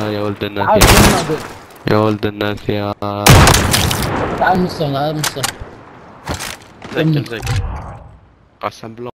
يا ولد الناس تعال استنى. يا ولد الناس يا. تعال مستوى، تعال مستوى. زك زك. قسم بالله.